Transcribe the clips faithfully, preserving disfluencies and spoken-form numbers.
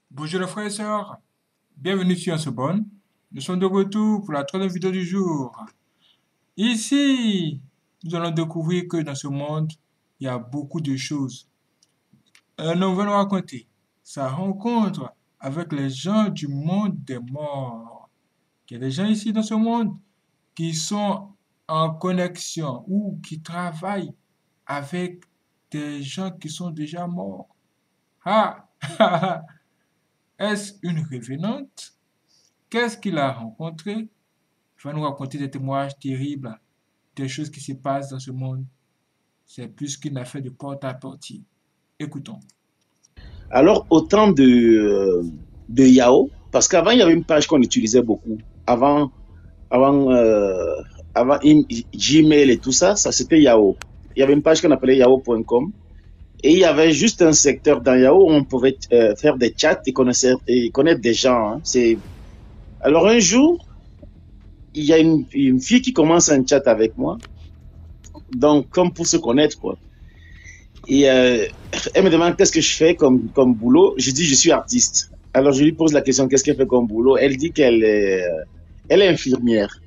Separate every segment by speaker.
Speaker 1: Bonjour les frères et sœurs, bienvenue sur Ansobonne. Nous sommes de retour pour la troisième vidéo du jour. Ici, nous allons découvrir que dans ce monde, il y a beaucoup de choses. Un homme va nous raconter sa rencontre avec les gens du monde des morts. Il y a des gens ici dans ce monde qui sont en connexion ou qui travaillent avec des gens qui sont déjà morts. Ah, est-ce une revenante? Qu'est-ce qu'il a rencontré? Il va nous raconter des témoignages terribles, des choses qui se passent dans ce monde. C'est plus qu'une affaire de porte à porte. Écoutons.
Speaker 2: Alors, au temps de, euh, de Yahoo, parce qu'avant, il y avait une page qu'on utilisait beaucoup. Avant, avant, euh, avant Gmail et tout ça, ça c'était Yahoo. Il y avait une page qu'on appelait yahoo point com. Et il y avait juste un secteur dans Yahoo où on pouvait euh, faire des chats et connaître, et connaître des gens. Hein. C'est... Alors, un jour, il y a une, une fille qui commence un chat avec moi. Donc, comme pour se connaître, quoi. Et euh, elle me demande qu'est-ce que je fais comme, comme boulot. Je dis, je suis artiste. Alors, je lui pose la question, qu'est-ce qu'elle fait comme boulot? Elle dit qu'elle est, euh, elle est infirmière.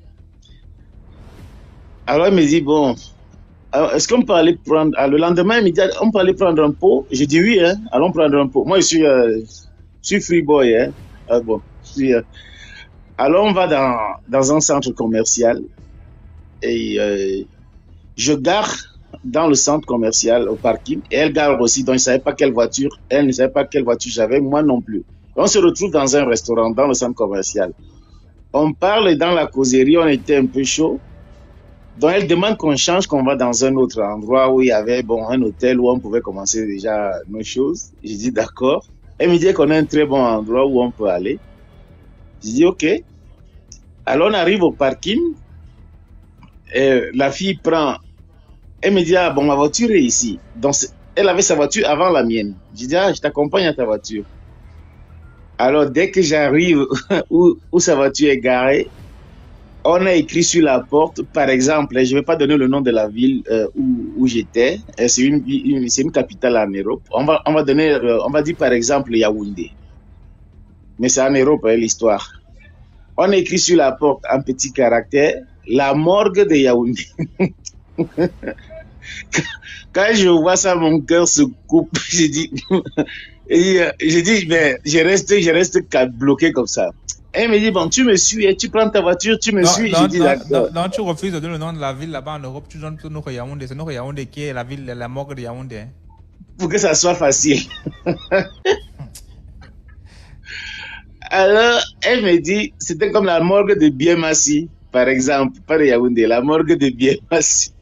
Speaker 2: Alors, elle me dit, bon, est-ce qu'on peut aller prendre... Alors, le lendemain, elle me dit, on peut aller prendre un pot? Je dis, oui, hein, allons prendre un pot. Moi, je suis, euh, je suis free boy. Hein. Ah, bon, je suis, euh... Alors, on va dans, dans un centre commercial et euh, je gare dans le centre commercial au parking et elle gare aussi, donc je ne savais pas quelle voiture, elle ne savait pas quelle voiture j'avais, moi non plus. On se retrouve dans un restaurant, dans le centre commercial. On parle dans la causerie, on était un peu chaud. Donc elle demande qu'on change, qu'on va dans un autre endroit où il y avait bon, un hôtel où on pouvait commencer déjà nos choses. J'ai dit d'accord. Elle me dit qu'on a un très bon endroit où on peut aller. J'ai dit ok. Alors on arrive au parking. Et la fille prend... Elle me dit, ah bon, ma voiture est ici. Donc, elle avait sa voiture avant la mienne. Je dis, ah, je t'accompagne à ta voiture. Alors, dès que j'arrive où, où sa voiture est garée, on a écrit sur la porte, par exemple, je ne vais pas donner le nom de la ville euh, où, où j'étais, c'est une, une, une capitale en Europe. On va, on va donner, euh, on va dire par exemple Yaoundé. Mais c'est en Europe, hein, l'histoire. On a écrit sur la porte en petit caractère, la morgue de Yaoundé. Quand je vois ça, mon cœur se coupe. J'ai dit, j'ai dit, mais je reste, je reste bloqué comme ça. Elle me dit, bon, tu me suis, et tu prends ta voiture, tu me
Speaker 3: Non,
Speaker 2: suis.
Speaker 3: non,
Speaker 2: Je dis,
Speaker 3: non, non,
Speaker 2: d'accord.
Speaker 3: non, tu refuses de donner le nom de la ville là-bas en Europe, tu donnes plutôt Noko Yaoundé. C'est Noko Yaoundé qui est la ville, la morgue de Yaoundé. Hein.
Speaker 2: Pour que ça soit facile. Alors, elle me dit, c'était comme la morgue de Biémassi, par exemple, pas de Yaoundé, la morgue de Biémassi.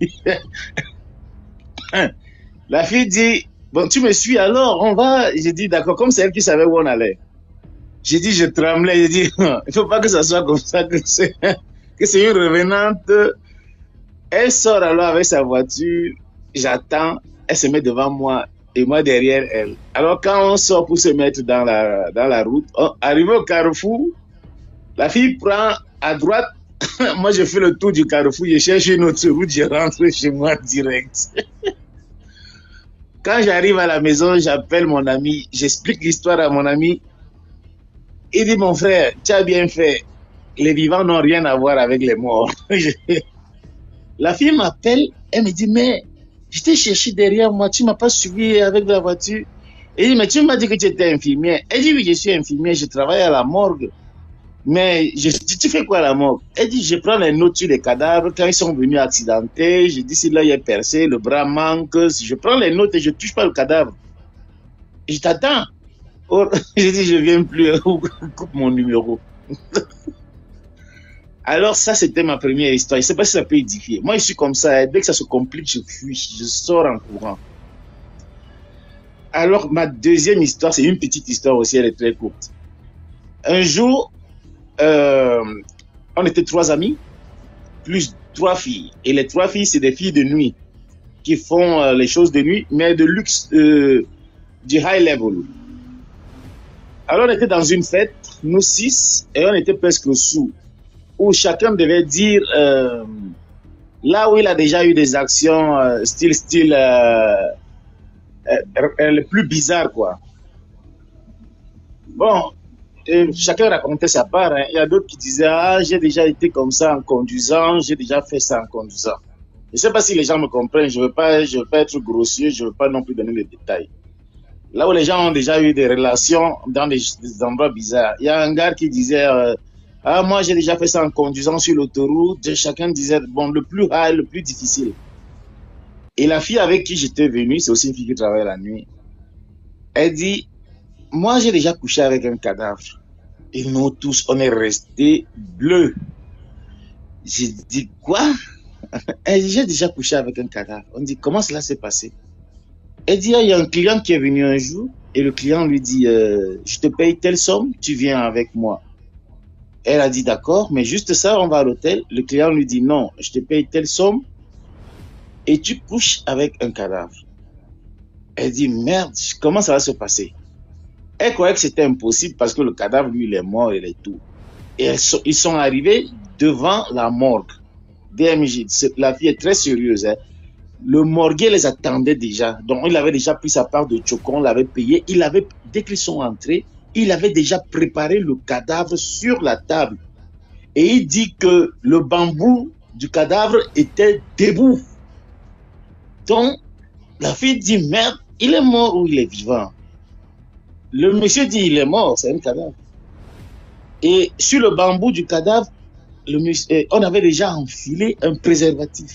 Speaker 2: La fille dit, bon, tu me suis alors, on va. J'ai dit, d'accord, comme c'est elle qui savait où on allait. J'ai dit, je tremblais, j'ai dit, il ne faut pas que ça soit comme ça, que c'est une revenante. Elle sort alors avec sa voiture, j'attends, elle se met devant moi et moi derrière elle. Alors quand on sort pour se mettre dans la, dans la route, on, arrivé au carrefour, la fille prend à droite, moi je fais le tour du carrefour, je cherche une autre route, je rentre chez moi direct. Quand j'arrive à la maison, j'appelle mon ami, j'explique l'histoire à mon ami. Il dit, mon frère, tu as bien fait. Les vivants n'ont rien à voir avec les morts. La fille m'appelle, elle me dit, mais je t'ai cherché derrière moi, tu ne m'as pas suivi avec la voiture. Elle dit, mais tu m'as dit que tu étais infirmière. Elle dit, oui, je suis infirmière, je travaille à la morgue. Mais je dis, tu fais quoi à la morgue? Elle dit, je prends les notes sur les cadavres quand ils sont venus accidentés. Je dis, si l'œil est percé, le bras manque. Je prends les notes et je ne touche pas le cadavre. Et je t'attends. Oh, je dis, je ne viens plus, coupe mon numéro. Alors ça, c'était ma première histoire. Je ne sais pas si ça peut édifier. Moi, je suis comme ça. Dès que ça se complique, je fuis. Je sors en courant. Alors, ma deuxième histoire, c'est une petite histoire aussi. Elle est très courte. Un jour, euh, on était trois amis, plus trois filles. Et les trois filles, c'est des filles de nuit qui font euh, les choses de nuit, mais de luxe, euh, du high level. Alors, on était dans une fête, nous six, et on était presque sous, où chacun devait dire euh, là où il a déjà eu des actions euh, style, style, euh, euh, euh, le plus bizarre, quoi. Bon, et chacun racontait sa part. Hein. Il y a d'autres qui disaient, ah, j'ai déjà été comme ça en conduisant, j'ai déjà fait ça en conduisant. Je ne sais pas si les gens me comprennent, je ne veux pas, je veux pas être grossier, je ne veux pas non plus donner les détails. Là où les gens ont déjà eu des relations dans des, des endroits bizarres, il y a un gars qui disait, euh, ah, moi j'ai déjà fait ça en conduisant sur l'autoroute, chacun disait, bon, le plus high, le plus difficile. Et la fille avec qui j'étais venu, c'est aussi une fille qui travaille la nuit, elle dit, moi j'ai déjà couché avec un cadavre. Et nous tous, on est restés bleus. J'ai dit, quoi? Elle dit, j'ai déjà couché avec un cadavre. On dit, comment cela s'est passé? Elle dit, il y a un client qui est venu un jour et le client lui dit, euh, je te paye telle somme, tu viens avec moi. Elle a dit, d'accord, mais juste ça, on va à l'hôtel. Le client lui dit, non, je te paye telle somme et tu couches avec un cadavre. Elle dit, merde, comment ça va se passer? Elle croyait que c'était impossible parce que le cadavre, lui, il est mort, il est tout. Et elles sont, ils sont arrivés devant la morgue. D M J, la fille est très sérieuse. Hein. Le morguier les attendait déjà. Donc, il avait déjà pris sa part de chocon, l'avait payé. Il avait, dès qu'ils sont entrés, il avait déjà préparé le cadavre sur la table. Et il dit que le bambou du cadavre était debout. Donc, la fille dit, merde, il est mort ou il est vivant? Le monsieur dit, il est mort, c'est un cadavre. Et sur le bambou du cadavre, le monsieur, on avait déjà enfilé un préservatif.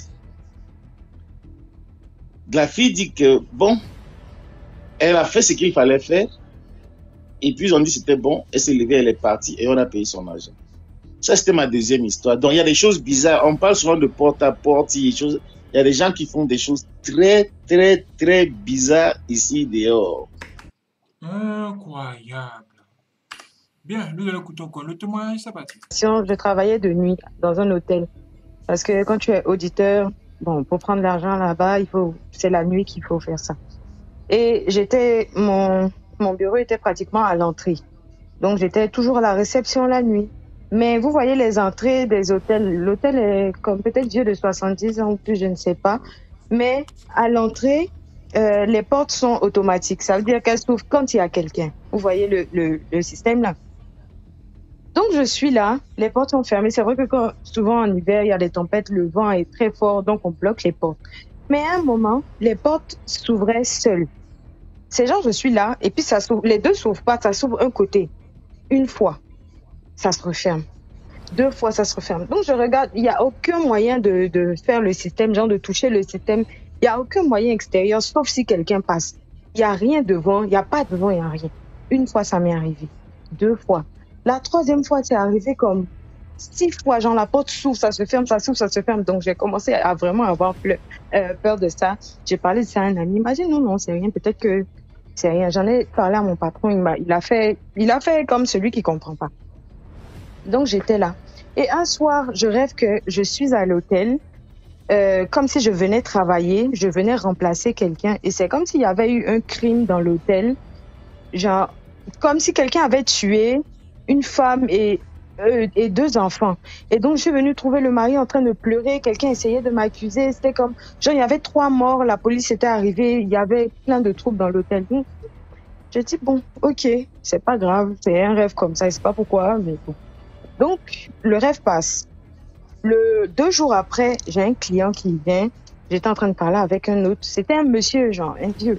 Speaker 2: La fille dit que, bon, elle a fait ce qu'il fallait faire. Et puis, on dit que c'était bon. Elle s'est levée, elle est partie et on a payé son argent. Ça, c'était ma deuxième histoire. Donc, il y a des choses bizarres. On parle souvent de porte à porte. Il y a des gens qui font des choses très, très, très bizarres ici dehors.
Speaker 1: Incroyable. Bien, nous allons écouter encore le témoignage, c'est parti.
Speaker 4: Je travaillais de nuit dans un hôtel. Parce que quand tu es auditeur, bon, pour prendre l'argent là-bas, il faut, c'est la nuit qu'il faut faire ça. Et j'étais, mon, mon bureau était pratiquement à l'entrée. Donc, j'étais toujours à la réception la nuit. Mais vous voyez les entrées des hôtels. L'hôtel est comme peut-être vieux de soixante-dix ans ou plus, je ne sais pas. Mais à l'entrée, euh, les portes sont automatiques. Ça veut dire qu'elles s'ouvrent quand il y a quelqu'un. Vous voyez le, le, le système là. Donc, je suis là, les portes sont fermées. C'est vrai que quand, souvent en hiver, il y a des tempêtes, le vent est très fort, donc on bloque les portes. Mais à un moment, les portes s'ouvraient seules. C'est genre, je suis là, et puis ça s'ouvre, les deux s'ouvrent pas, ça s'ouvre un côté. Une fois, ça se referme. Deux fois, ça se referme. Donc, je regarde, il n'y a aucun moyen de, de faire le système, genre de toucher le système. Il n'y a aucun moyen extérieur, sauf si quelqu'un passe. Il n'y a rien devant, il n'y a pas devant, il n'y a rien. Une fois, ça m'est arrivé. Deux fois. La troisième fois, c'est arrivé comme six fois. Genre, la porte s'ouvre, ça se ferme, ça s'ouvre, ça se ferme. Donc, j'ai commencé à vraiment avoir peur, euh, peur de ça. J'ai parlé de ça à un ami. Il m'a dit, non, non, c'est rien. Peut-être que c'est rien. J'en ai parlé à mon patron. Il m'a, il a fait, il a fait comme celui qui comprend pas. Donc, j'étais là. Et un soir, je rêve que je suis à l'hôtel, euh, comme si je venais travailler, je venais remplacer quelqu'un. Et c'est comme s'il y avait eu un crime dans l'hôtel. Genre, comme si quelqu'un avait tué une femme et, euh, et deux enfants. Et donc, je suis venue trouver le mari en train de pleurer. Quelqu'un essayait de m'accuser. C'était comme, genre, il y avait trois morts. La police était arrivée. Il y avait plein de troupes dans l'hôtel. Donc, j'ai dit, bon, ok, c'est pas grave. C'est un rêve comme ça. Je sais pas pourquoi, mais bon. Donc, le rêve passe. Le, deux jours après, j'ai un client qui vient. J'étais en train de parler avec un autre. C'était un monsieur, genre, un vieux.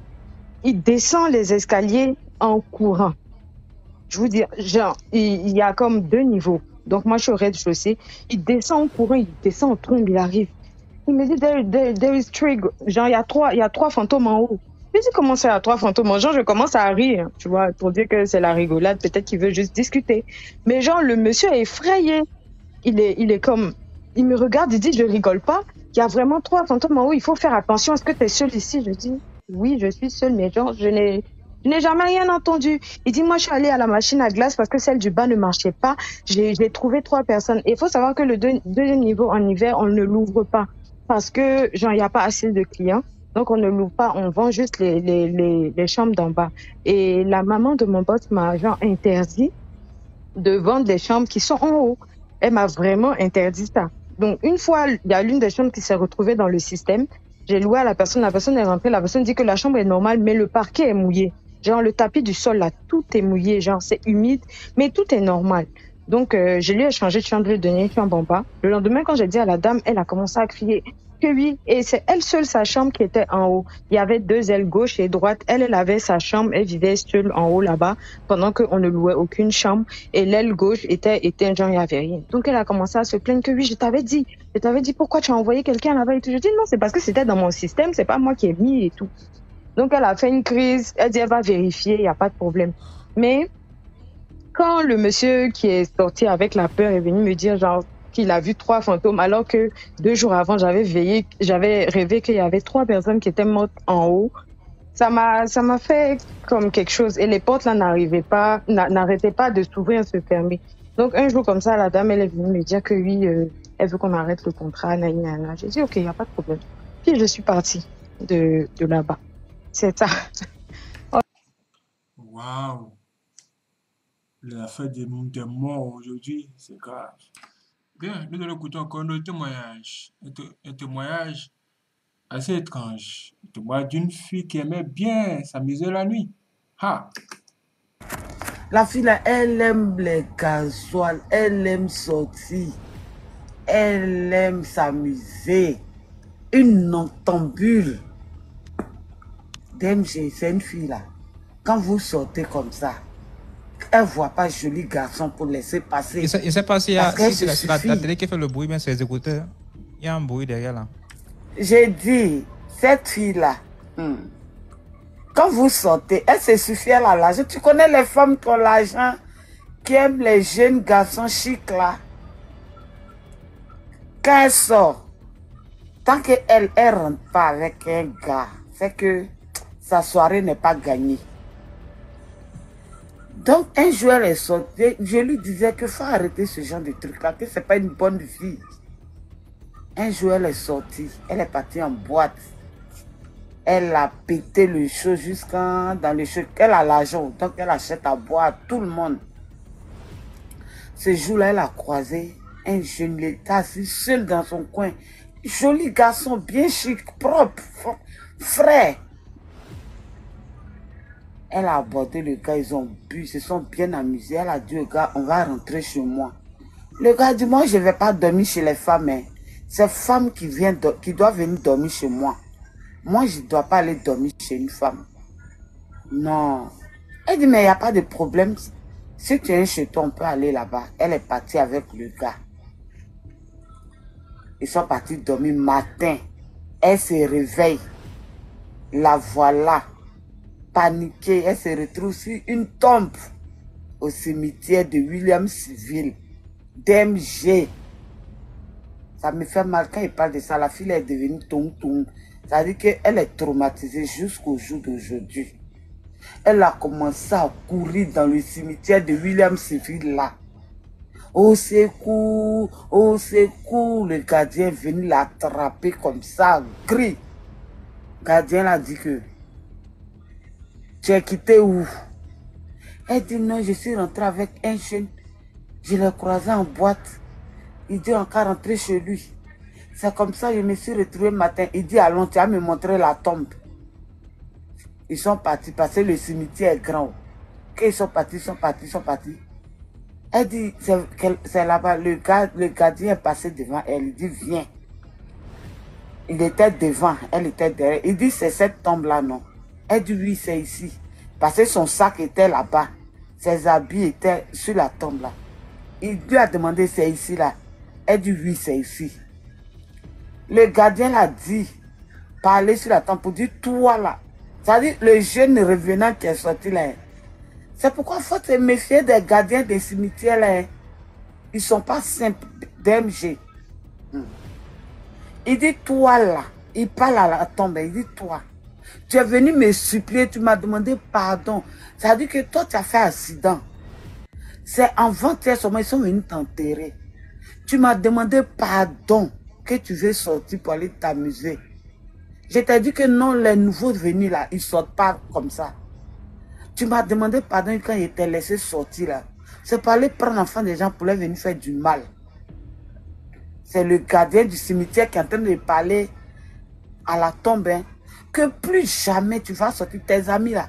Speaker 4: Il descend les escaliers en courant. Je vous dis, genre, il, il y a comme deux niveaux. Donc, moi, je suis au rez-de-chaussée. Il descend en courant, il descend en trombe, il arrive. Il me dit, there, there, there is three. Genre, il y a trois, il y a trois fantômes en haut. Je dis, comment ça, il y a trois fantômes en haut? Genre, je commence à rire, tu vois, pour dire que c'est la rigolade. Peut-être qu'il veut juste discuter. Mais genre, le monsieur est effrayé. Il est, il est comme, il me regarde, il dit, je rigole pas. Il y a vraiment trois fantômes en haut. Il faut faire attention. Est-ce que tu es seul ici? Je dis, oui, je suis seul, mais genre, je n'ai, je n'ai jamais rien entendu. Il dit, moi, je suis allée à la machine à glace parce que celle du bas ne marchait pas. J'ai, j'ai trouvé trois personnes. Et il faut savoir que le deux, deuxième niveau en hiver, on ne l'ouvre pas parce que, genre, il n'y a pas assez de clients. Donc, on ne l'ouvre pas. On vend juste les, les, les, les chambres d'en bas. Et la maman de mon boss m'a, genre, interdit de vendre les chambres qui sont en haut. Elle m'a vraiment interdit ça. Donc, une fois, il y a l'une des chambres qui s'est retrouvée dans le système. J'ai loué à la personne. La personne est rentrée. La personne dit que la chambre est normale, mais le parquet est mouillé. Genre, le tapis du sol, là, tout est mouillé. Genre, c'est humide, mais tout est normal. Donc, euh, je lui ai changé de chambre, de nuit, chambre en bas. Le lendemain, quand j'ai dit à la dame, elle a commencé à crier que oui. Et c'est elle seule, sa chambre qui était en haut. Il y avait deux ailes gauche et droite. Elle, elle avait sa chambre. Elle vivait seule en haut là-bas pendant qu'on ne louait aucune chambre. Et l'aile gauche était éteinte, genre, il n'y avait rien. Donc, elle a commencé à se plaindre que oui, je t'avais dit. Je t'avais dit pourquoi tu as envoyé quelqu'un là-bas et tout. Je dis non, c'est parce que c'était dans mon système. C'est pas moi qui ai mis et tout. Donc, elle a fait une crise. Elle dit, elle va vérifier, il n'y a pas de problème. Mais quand le monsieur qui est sorti avec la peur est venu me dire, genre, qu'il a vu trois fantômes, alors que deux jours avant, j'avais veillé, j'avais rêvé qu'il y avait trois personnes qui étaient mortes en haut, ça m'a, ça m'a fait comme quelque chose. Et les portes, là, n'arrivaient pas, n'arrêtaient pas de s'ouvrir, se fermer. Donc, un jour comme ça, la dame, elle est venue me dire que oui, euh, elle veut qu'on arrête le contrat, na, na, na. J'ai dit, OK, il n'y a pas de problème. Puis, je suis partie de, de là-bas. C'est ça.
Speaker 1: Waouh! L'affaire des, des morts aujourd'hui, c'est grave. Bien, nous allons écouter encore un témoignage. Un, té- un témoignage assez étrange. Un témoignage d'une fille qui aimait bien s'amuser la nuit. Ah!
Speaker 5: La fille là, elle aime les gasoils, elle aime sortir, elle aime s'amuser. Une noctambule. D M G, c'est une fille là. Quand vous sortez comme ça, elle ne voit pas joli garçon pour laisser passer.
Speaker 3: Il ne sait pas si, y a,
Speaker 5: Parce qu'elle
Speaker 3: si
Speaker 5: se
Speaker 3: c'est la, la,
Speaker 5: suffit.
Speaker 3: la télé qui fait le bruit, mais c'est les écouteurs. Il y a un bruit derrière là.
Speaker 5: J'ai dit, cette fille-là, hmm, quand vous sortez, elle se suffit à l'argent. Tu connais les femmes qui ont l'argent, qui aiment les jeunes garçons chics là. Quand elle sort, tant qu'elle ne rentre pas avec un gars, c'est que sa soirée n'est pas gagnée. Donc, un jour, elle est sortie. Je lui disais qu'il faut arrêter ce genre de truc-là, que ce n'est pas une bonne fille. Un jour, elle est sortie. Elle est partie en boîte. Elle a pété le show jusqu'à dans le show. Elle a l'argent, donc elle achète à boire à tout le monde. Ce jour-là, elle a croisé un jeune l'état assis seul dans son coin. Joli garçon, bien chic, propre, frais. Elle a abordé le gars, ils ont bu, ils se sont bien amusés. Elle a dit au gars, on va rentrer chez moi. Le gars dit, moi je ne vais pas dormir chez les femmes. Hein. C'est femme qui, vient qui doit venir dormir chez moi. Moi, je ne dois pas aller dormir chez une femme. Non. Elle dit, mais il n'y a pas de problème. Si tu es chez toi, on peut aller là-bas. Elle est partie avec le gars. Ils sont partis dormir matin. Elle se réveille. La voilà. Paniquée. Elle se retrouve sur une tombe au cimetière de Williamsville. D M G. Ça me fait mal quand il parle de ça. La fille est devenue tong-tong. Ça veut dire qu'elle est traumatisée jusqu'au jour d'aujourd'hui. Elle a commencé à courir dans le cimetière de Williamsville là. Au secours, au secours, le gardien est venu l'attraper comme ça, crie. Le gardien a dit que tu es quitté où? Elle dit non, je suis rentrée avec un jeune. Je l'ai croisé en boîte. Il dit encore rentrer chez lui. C'est comme ça que je me suis retrouvée le matin. Il dit allons, tu vas me montrer la tombe. Ils sont partis parce que le cimetière est grand. Quand ils sont partis, ils sont partis, ils sont partis. Elle dit, c'est là-bas, le, gars, le gardien est passé devant elle. Il dit, viens. Il était devant, elle était derrière. Il dit, c'est cette tombe-là, non? Elle dit, oui, c'est ici. Parce que son sac était là-bas. Ses habits étaient sur la tombe-là. Il lui a demandé, c'est ici, là. Elle dit, oui, c'est ici. Le gardien l'a dit, parler sur la tombe pour dire, toi, là. C'est-à-dire, le jeune revenant qui est sorti, là. C'est pourquoi il faut se méfier des gardiens des cimetières, là. Ils ne sont pas simples, D M G. Il dit, toi, là. Il parle à la tombe, il dit, toi. Tu es venu me supplier, tu m'as demandé pardon. Ça veut dire que toi, tu as fait accident. C'est avant-hier seulement, ils sont venus t'enterrer. Tu m'as demandé pardon que tu veux sortir pour aller t'amuser. Je t'ai dit que non, les nouveaux venus là, ils ne sortent pas comme ça. Tu m'as demandé pardon quand ils t'ai laissé sortir là. C'est pour aller prendre l'enfant des gens pour les venir faire du mal. C'est le gardien du cimetière qui est en train de parler à la tombe. Hein, que plus jamais tu vas sortir tes amis là.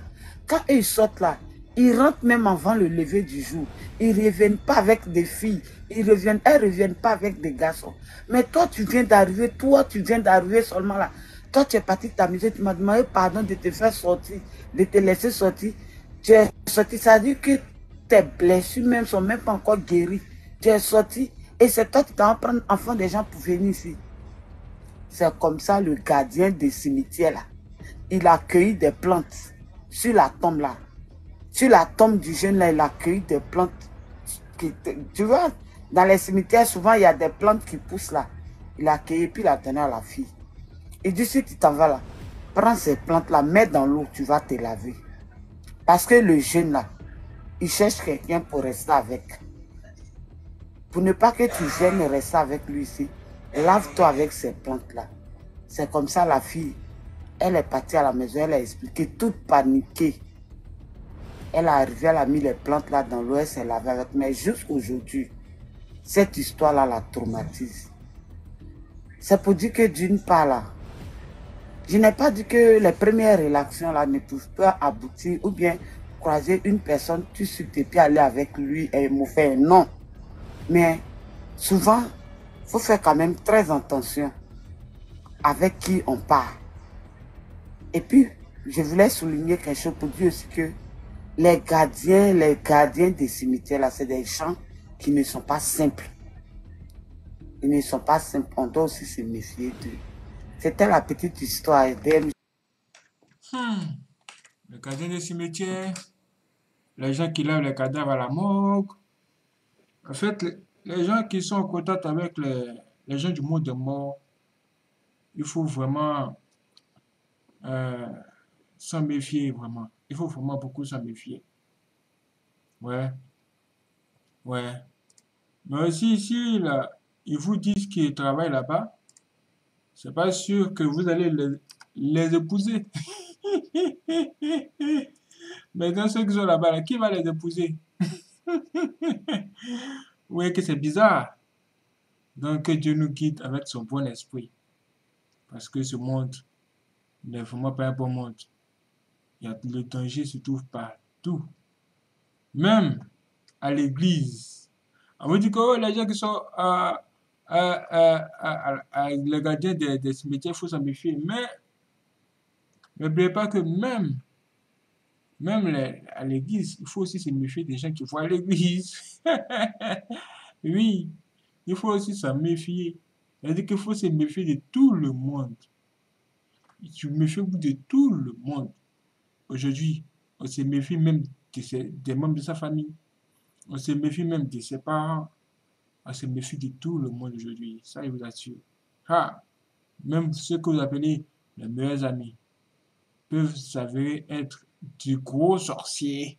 Speaker 5: Quand ils sortent là, ils rentrent même avant le lever du jour. Ils ne reviennent pas avec des filles. Ils reviennent, elles ne reviennent pas avec des garçons. Mais toi, tu viens d'arriver. Toi, tu viens d'arriver seulement là. Toi, tu es parti t'amuser. Tu m'as demandé pardon de te faire sortir, de te laisser sortir. Tu es sorti. Ça veut dire que tes blessures même sont même pas encore guéries. Tu es sorti. Et c'est toi qui t'en prends enfant des gens pour venir ici. C'est comme ça le gardien des cimetières là. Il a cueilli des plantes sur la tombe là. Sur la tombe du jeune là, il a cueilli des plantes. Qui, tu vois, dans les cimetières, souvent il y a des plantes qui poussent là. Il a cueilli puis il a donné à la fille. Il dit si tu t'en vas là, prends ces plantes là, mets dans l'eau, tu vas te laver. Parce que le jeune là, il cherche quelqu'un pour rester avec. Pour ne pas que tu viennes rester avec lui ici, lave-toi avec ces plantes-là. C'est comme ça la fille, elle est partie à la maison, elle a expliqué, toute paniquée. Elle est arrivée, elle a mis les plantes là dans l'eau, elle s'est lavée avec. Mais jusqu'aujourd'hui, cette histoire-là la traumatise. C'est pour dire que d'une part là, je n'ai pas dit que les premières relations là ne peuvent pas aboutir ou bien croiser une personne, tu sur tes pieds, aller avec lui et me faire non. Mais souvent, il faut faire quand même très attention avec qui on part. Et puis, je voulais souligner quelque chose pour dire aussi que les gardiens, les gardiens des cimetières, là, c'est des gens qui ne sont pas simples. Ils ne sont pas simples. On doit aussi se méfier d'eux. C'était la petite histoire.
Speaker 1: Hmm. Les gardiens des cimetières, les gens qui lavent les cadavres à la morgue. En fait, les, les gens qui sont en contact avec les, les gens du monde des morts, il faut vraiment euh, s'en méfier, vraiment. Il faut vraiment beaucoup s'en méfier. Ouais, ouais. Mais aussi, ici, là, ils vous disent qu'ils travaillent là-bas, c'est pas sûr que vous allez les, les épouser. Mais dans ceux qui sont là-bas, là, qui va les épouser? Vous voyez que c'est bizarre. Donc, que Dieu nous guide avec son bon esprit. Parce que ce monde n'est vraiment pas un bon monde. Il y a, le danger se trouve partout. Même à l'église. On me dit que oh, les gens qui sont euh, euh, euh, euh, euh, les gardiens des, des cimetières, il faut s'en méfier. Mais n'oubliez pas que même, même les- à l'église, il faut aussi se méfier des gens qui vont à l'église. Oui, il faut aussi s'en méfier. C'est-à-dire qu'il faut se méfier de tout le monde. Tu méfies-vous de tout le monde. Aujourd'hui, on se méfie même de ses- des membres de sa famille. On se méfie même de ses parents. On se méfie de tout le monde aujourd'hui. Ça, je vous assure. Ah, même ceux que vous appelez les meilleurs amis peuvent s'avérer être du gros sorciers.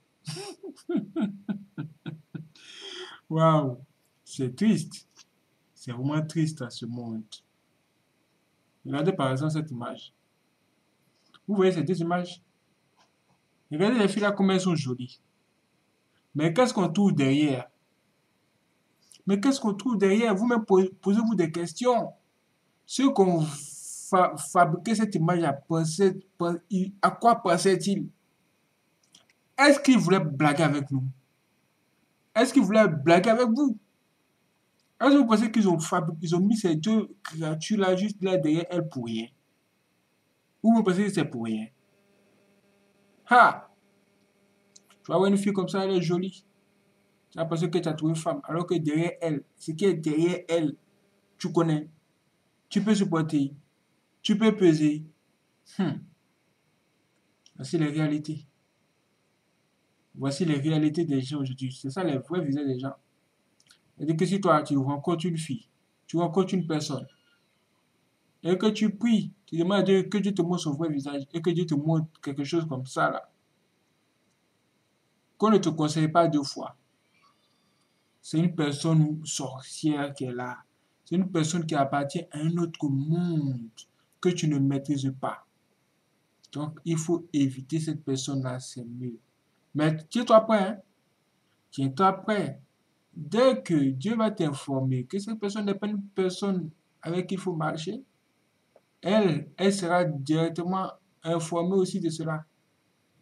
Speaker 1: Waouh, c'est triste. C'est vraiment triste à ce monde. Regardez par exemple cette image. Vous voyez ces deux images? Regardez les filles là comme elles sont jolies. Mais qu'est-ce qu'on trouve derrière? Mais qu'est-ce qu'on trouve derrière? Vous-même posez-vous des questions. Ceux qui ont fa fabriqué cette image, à, pensé, à quoi pensaient-ils? Est-ce qu'ils voulaient blaguer avec nous? Est-ce qu'ils voulaient blaguer avec vous? Est-ce que vous pensez qu'ils ont, ils ont mis ces deux créatures-là juste là derrière elles pour rien? Ou vous pensez que c'est pour rien? Ha! Tu vas voir une fille comme ça, elle est jolie. Tu vas penser que tu as trouvé une femme, alors que derrière elle, ce qui est derrière elle, tu connais. Tu peux supporter. Tu peux peser. Hmm. Voici les réalités. Voici les réalités des gens aujourd'hui. C'est ça les vrais visages des gens. C'est-à-dire que si toi, tu rencontres une fille, tu rencontres une personne, et que tu pries, tu demandes à Dieu que Dieu te montre son vrai visage, et que Dieu te montre quelque chose comme ça, là, qu'on ne te conseille pas deux fois. C'est une personne sorcière qui est là. C'est une personne qui appartient à un autre monde que tu ne maîtrises pas. Donc, il faut éviter cette personne-là, c'est mieux. Mais tiens-toi prêt, hein? Tiens-toi prêt. Dès que Dieu va t'informer que cette personne n'est pas une personne avec qui il faut marcher, elle, elle sera directement informée aussi de cela.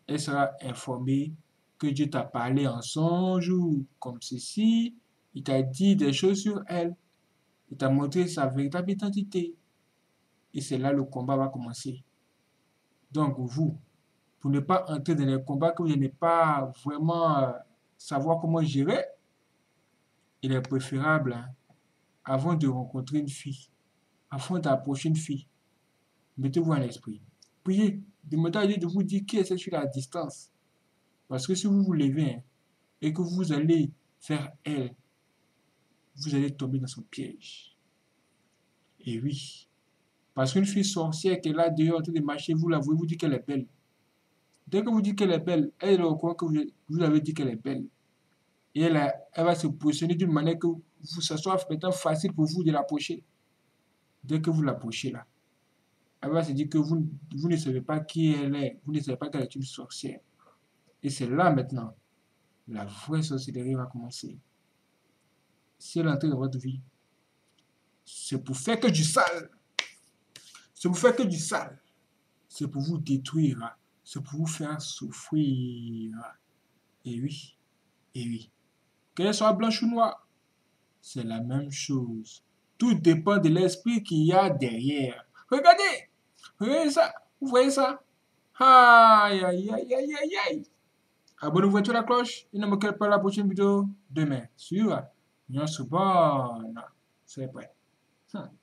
Speaker 1: elle sera informée que Dieu t'a parlé en songe ou comme ceci, il t'a dit des choses sur elle, il t'a montré sa véritable identité. Et c'est là le combat va commencer. Donc vous, pour ne pas entrer dans les combats que vous n'allez pas vraiment euh, savoir comment gérer, il est préférable, hein, avant de rencontrer une fille, avant d'approcher une fille, mettez-vous en esprit. Priez, demandez à Dieu de vous dire qui est cette fille à la distance. Parce que si vous vous levez, hein, et que vous allez faire elle, vous allez tomber dans son piège. Et oui, parce qu'une fille sorcière qui est là dehors en train de marcher, vous la voyez, vous dites qu'elle est belle. Dès que vous dites qu'elle est belle, elle est au courant que vous, vous avez dit qu'elle est belle. Et elle, a- elle va se positionner d'une manière que vous, ça soit maintenant facile pour vous de l'approcher. Dès que vous l'approchez là, elle va se dire que vous, vous ne savez pas qui elle est, vous ne savez pas qu'elle est une sorcière. Et c'est là maintenant, la vraie sorcellerie va commencer. Si elle entre dans votre vie, c'est pour faire que du sale. C'est pour faire que du sale. C'est pour vous détruire. C'est pour vous faire souffrir. Et oui, et oui. Qu'elle soit blanche ou noire, c'est la même chose. Tout dépend de l'esprit qu'il y a derrière. Regardez, regardez ça, vous voyez ça? Aïe, aïe, aïe, aïe, aïe, aïe. Abonnez-vous à la cloche et ne manquez pas la prochaine vidéo demain sur Nyon Subon. C'est prêt. Hum.